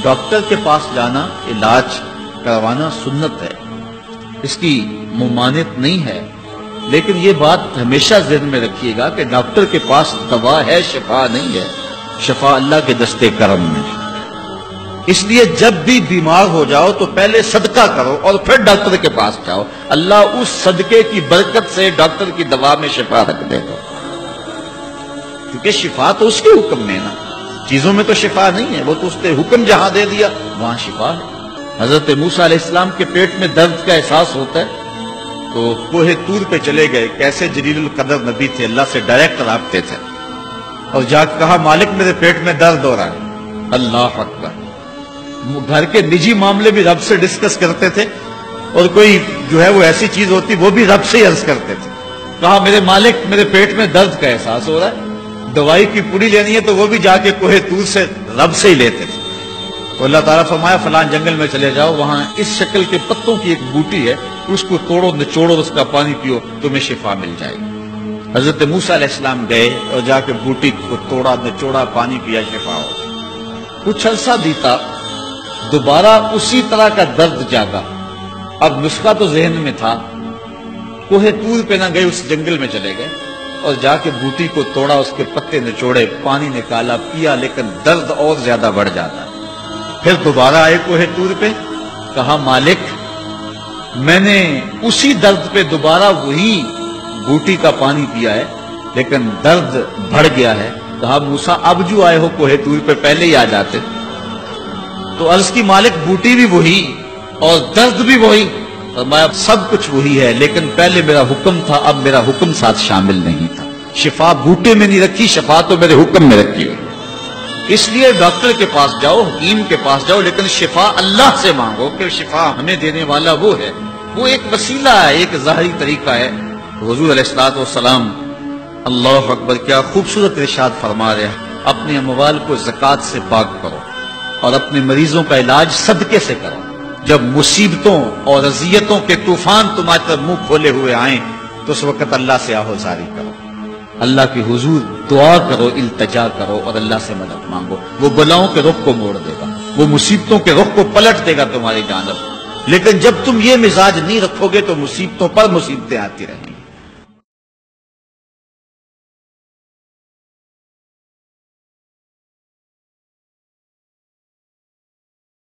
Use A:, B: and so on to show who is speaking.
A: Doctor کے پاس جانا، علاج کروانا سنت ہے، اس کی ممانعت نہیں ہے، لیکن یہ بات ہمیشہ ذہن میں رکھیے گا کہ ڈاکٹر کے پاس دوا ہے، شفا نہیں ہے، شفا اللہ کے دستے کرم میں۔ اس لیے جب بھی بیمار ہو جاؤ تو پہلے صدقہ کرو اور پھر ڈاکٹر کے پاس جاؤ، اللہ اس صدقے کی برکت سے ڈاکٹر کی دوا میں شفا رکھ دے گا، کیونکہ شفا تو اس کے حکم میں ہے نا، چیزوں میں تو شفا نہیں ہے، وہ تو اس نے حکم جہاں دے دیا وہاں شفا ہے۔ حضرت موسیٰ علیہ السلام کے پیٹ میں درد کا احساس ہوتا ہے تو کوہ طور پہ چلے گئے، کیسے جلیل القدر نبی تھے، اللہ سے ڈائریکٹ رابطے تھے، اور جا کے کہا مالک میرے پیٹ میں درد ہو رہا ہے۔ اللہ اکبر، گھر کے نجی معاملے بھی رب سے ڈسکس کرتے تھے، اور کوئی جو ہے وہ ایسی چیز ہوتی وہ بھی رب سے ہی عرض کرتے تھے۔ کہا میرے مالک میرے پیٹ میں درد کا احساس ہو رہا ہے، دوائی کی پوری لینی ہے تو وہ بھی جا کے کوہ طور سے رب سے ہی لیتے تھے۔ تو اللہ تعالیٰ فرمایا فلان جنگل میں چلے جاؤ، وہاں اس شکل کے پتوں کی ایک بوٹی ہے، اس کو توڑو نچوڑو، اس کا پانی پیو، تمہیں شفا مل جائے گی۔ حضرت موسیٰ علیہ السلام گئے اور جا کے بوٹی کو توڑا نچوڑا، پانی پیا، شفا ہو۔ کچھ عرصہ بیتا، دوبارہ اسی طرح کا درد جاگا، اب نسخہ تو ذہن میں تھا، کوہ طور پہ نہ گئے، اس جنگل میں چلے گئے اور جا کے بوٹی کو توڑا، اس کے پتے نچوڑے، پانی نکالا، پیا، لیکن درد اور زیادہ بڑھ جاتا۔ پھر دوبارہ آئے کوہ طور پہ، کہا مالک میں نے اسی درد پہ دوبارہ وہی بوٹی کا پانی پیا ہے لیکن درد بڑھ گیا ہے۔ کہا موسیٰ اب جو آئے ہو کوہ طور پہ پہلے ہی آ جاتے۔ تو عرض کی مالک بوٹی بھی وہی اور درد بھی وہی، فرمایا سب کچھ وہی ہے، لیکن پہلے میرا حکم تھا، اب میرا حکم ساتھ شامل نہیں تھا۔ شفا بوٹے میں نہیں رکھی، شفا تو میرے حکم میں رکھی ہوئی۔ اس لیے ڈاکٹر کے پاس جاؤ، حکیم کے پاس جاؤ، لیکن شفا اللہ سے مانگو، کہ شفا ہمیں دینے والا وہ ہے، وہ ایک وسیلہ ہے، ایک ظاہری طریقہ ہے۔ حضور علیہ الصلوۃ والسلام، اللہ اکبر، کیا خوبصورت ارشاد فرما رہے ہیں، اپنے اموال کو زکوٰۃ سے پاک کرو اور اپنے مریضوں کا علاج صدقے سے کرو۔ جب مصیبتوں اور اذیتوں کے طوفان تمہاری طرف منہ کھولے ہوئے آئیں تو اس وقت اللہ سے آہوزاری کرو، اللہ کے حضور دعا کرو، التجا کرو اور اللہ سے مدد مانگو، وہ بلاؤں کے رخ کو موڑ دے گا، وہ مصیبتوں کے رخ کو پلٹ دے گا تمہاری جانب۔ لیکن جب تم یہ مزاج نہیں رکھو گے تو مصیبتوں پر مصیبتیں آتی رہیں گی۔